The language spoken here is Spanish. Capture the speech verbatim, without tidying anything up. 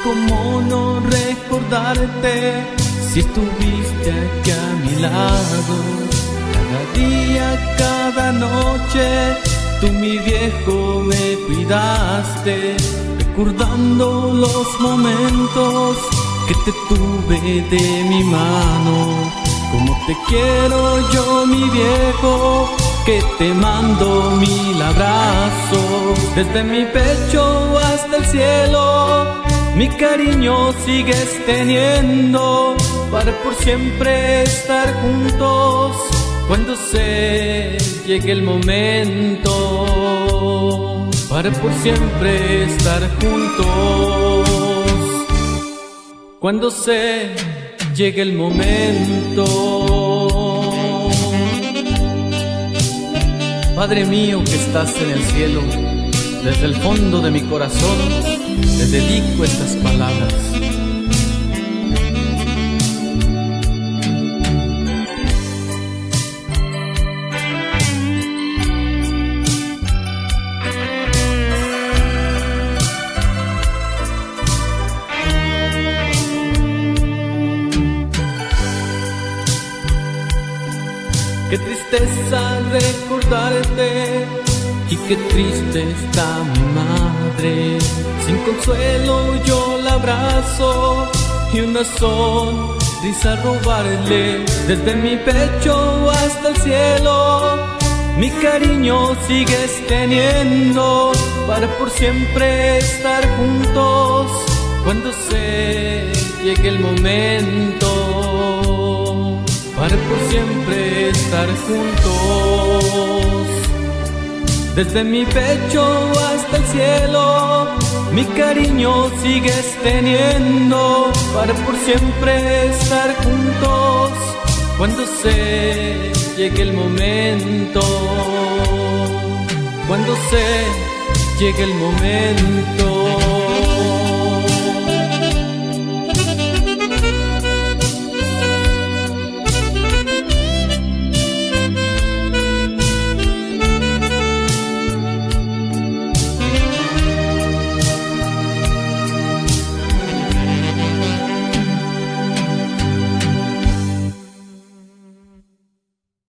cómo no recordarte si estuviste aquí a mi lado. Cada día, cada noche, tú mi viejo me cuidaste, recordando los momentos que te tuve de mi mano. Como te quiero yo, mi viejo, que te mando mil abrazos. Desde mi pecho hasta el cielo, mi cariño sigues teniendo, para por siempre estar juntos cuando se llegue el momento. Para por siempre estar juntos cuando se llegue el momento. Padre mío que estás en el cielo, desde el fondo de mi corazón te dedico estas palabras. Qué tristeza recordarte y qué triste está mi madre. Sin consuelo yo la abrazo y una sonrisa robarle. Desde mi pecho hasta el cielo, mi cariño sigues teniendo, para por siempre estar juntos cuando se llegue el momento. Para por siempre estar juntos. Desde mi pecho hasta el cielo, mi cariño sigues teniendo, para por siempre estar juntos cuando se llegue el momento. Cuando se llegue el momento.